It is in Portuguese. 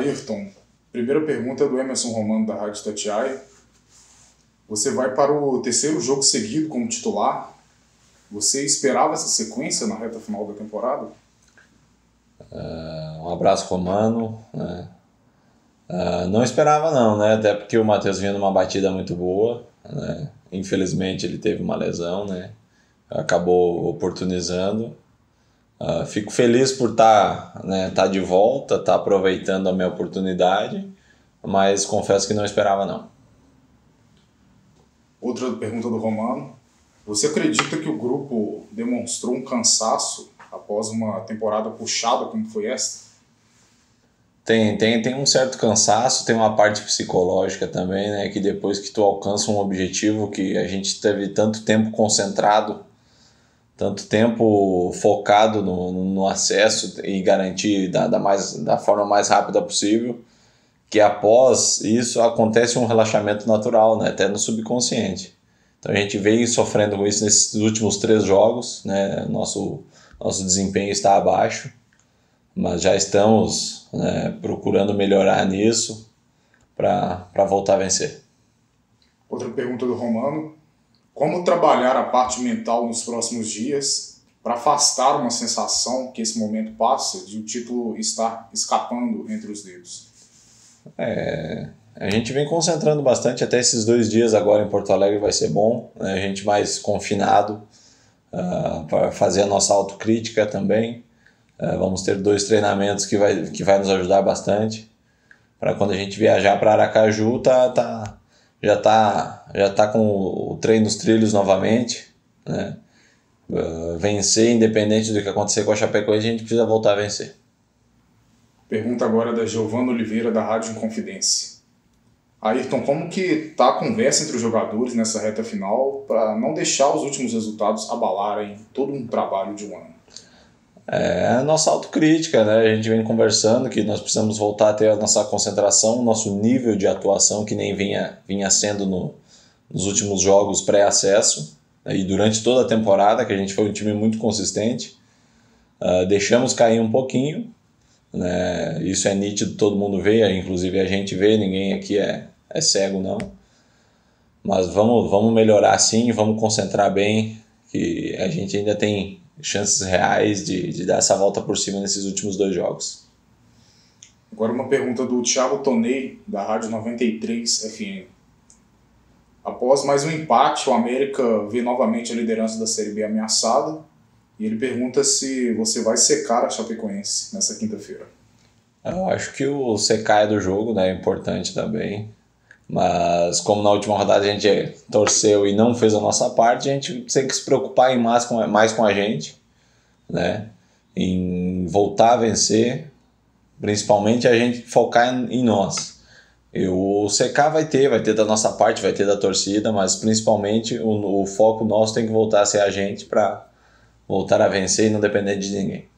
Ayrton, primeira pergunta é do Emerson Romano, da Rádio Tatiaia. Você vai para o terceiro jogo seguido como titular. Você esperava essa sequência na reta final da temporada? Um abraço, Romano. Né? Não esperava não, né? Até porque o Matheus vinha numa batida muito boa. Né? Infelizmente ele teve uma lesão, né? Acabou oportunizando. Fico feliz por tá de volta, tá aproveitando a minha oportunidade, mas confesso que não esperava não. Outra pergunta do Romano. Você acredita que o grupo demonstrou um cansaço após uma temporada puxada como foi esta? Tem um certo cansaço, tem uma parte psicológica também, né? Que depois que tu alcança um objetivo que a gente teve tanto tempo concentrado, tanto tempo focado no acesso e garantir da forma mais rápida possível, que após isso acontece um relaxamento natural, né? Até no subconsciente. Então a gente veio sofrendo com isso nesses últimos 3 jogos, né? Nosso desempenho está abaixo, mas já estamos, né, procurando melhorar nisso para voltar a vencer. Outra pergunta do Romano. Como trabalhar a parte mental nos próximos dias para afastar uma sensação que esse momento passa de o título estar escapando entre os dedos? A gente vem concentrando bastante, até esses 2 dias agora em Porto Alegre vai ser bom, né? A gente mais confinado para fazer a nossa autocrítica também. Vamos ter 2 treinamentos que vai nos ajudar bastante, para quando a gente viajar para Aracaju já tá com o treino nos trilhos novamente, né? Vencer, independente do que acontecer com a Chapecoense, a gente precisa voltar a vencer. Pergunta agora da Giovana Oliveira, da Rádio Inconfidência. Ayrton, como que está a conversa entre os jogadores nessa reta final para não deixar os últimos resultados abalarem todo um trabalho de um ano? A nossa autocrítica, né? A gente vem conversando que nós precisamos voltar a ter a nossa concentração, nosso nível de atuação que nem vinha sendo nos últimos jogos pré-acesso, né? E durante toda a temporada, que a gente foi um time muito consistente. Deixamos cair um pouquinho, né? Isso é nítido, todo mundo vê, inclusive a gente vê, ninguém aqui é cego não. Mas vamos melhorar sim, vamos concentrar bem, que a gente ainda tem chances reais de dar essa volta por cima nesses últimos 2 jogos. Agora uma pergunta do Thiago Tonei, da Rádio 93 FM. Após mais um empate, o América vê novamente a liderança da Série B ameaçada, e ele pergunta se você vai secar a Chapecoense nessa quinta-feira. Eu acho que o secar do jogo, né, é importante também. Mas como na última rodada a gente torceu e não fez a nossa parte, a gente tem que se preocupar mais com a gente, né? Em voltar a vencer, principalmente a gente focar em nós. E o secar vai ter da nossa parte, vai ter da torcida, mas principalmente o foco nosso tem que voltar a ser a gente para voltar a vencer e não depender de ninguém.